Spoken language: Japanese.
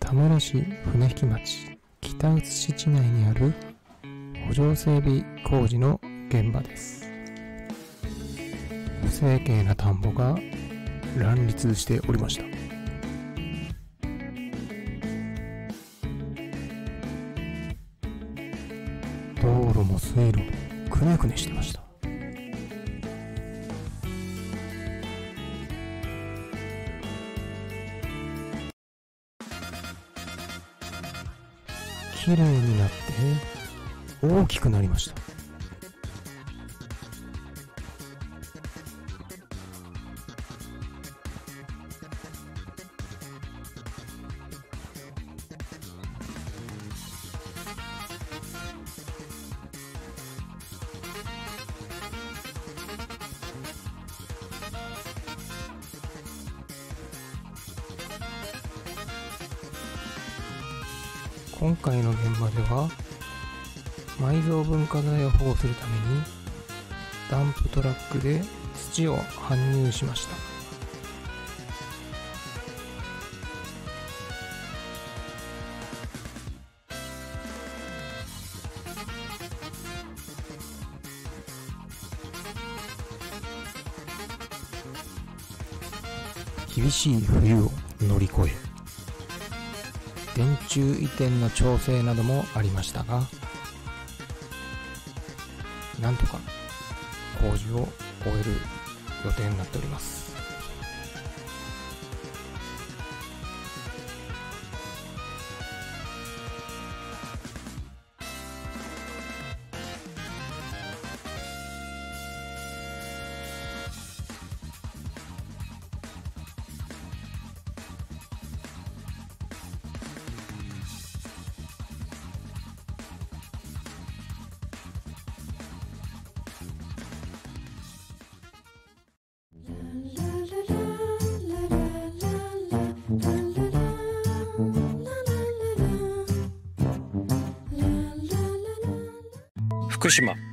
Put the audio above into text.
田村市船引町北臼市地内にある補助整備工事の現場です。不整形な田んぼが乱立しておりました。道路も水路もくねくねしてました。綺麗になって大きくなりました。今回の現場では埋蔵文化財を保護するためにダンプトラックで土を搬入しました。厳しい冬を乗り越え電柱移転の調整などもありましたが、なんとか工事を終える予定になっております。 福島